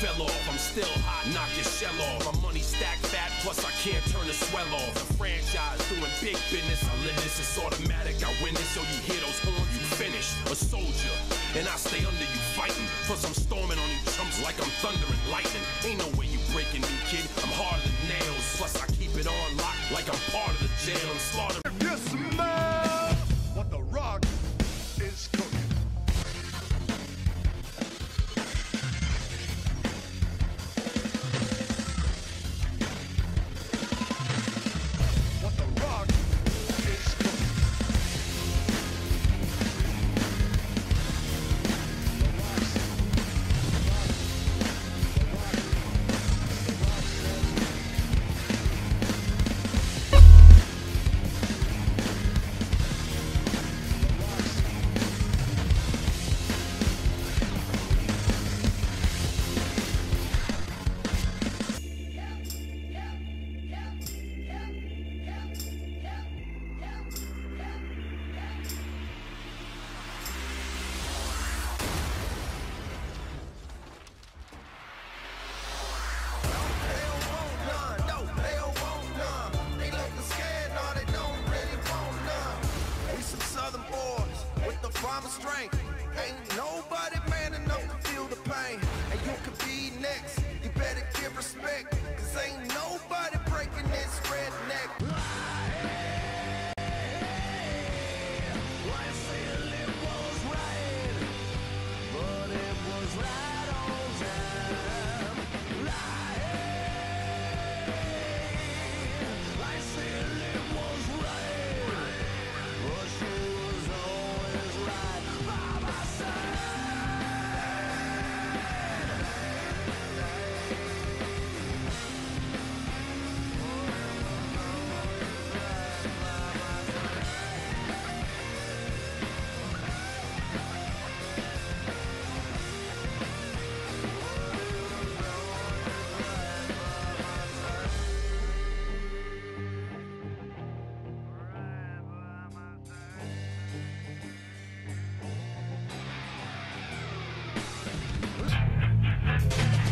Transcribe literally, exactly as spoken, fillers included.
fell off. I'm still hot, knock your shell off. My money stacked fat, plus I can't turn the swell off. The franchise doing big business, I live this, it's automatic, I win this. So you hear those horns, you finish. A soldier, and I stay under you fighting. Plus I'm storming on you chumps like I'm thunder and lightning. Ain't no way you breaking me, kid, I'm harder than nails. Plus I keep it on lock like I'm part of the jail. I'm slaughtering. You smell what the rock is cooking. What the rock is cooking. Farmer strength. Ain't nobody man enough to feel the pain. And you could be next. You better give respect. Cause ain't nobody breaking this redneck. Yeah.